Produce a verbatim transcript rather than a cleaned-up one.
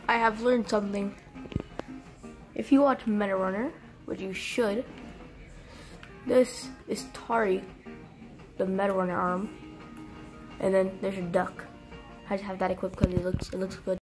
I have learned something. If you watch Meta Runner, which you should, this is Tari, the Meta Runner arm, and then there's a duck. I just have that equipped because it looks it looks good.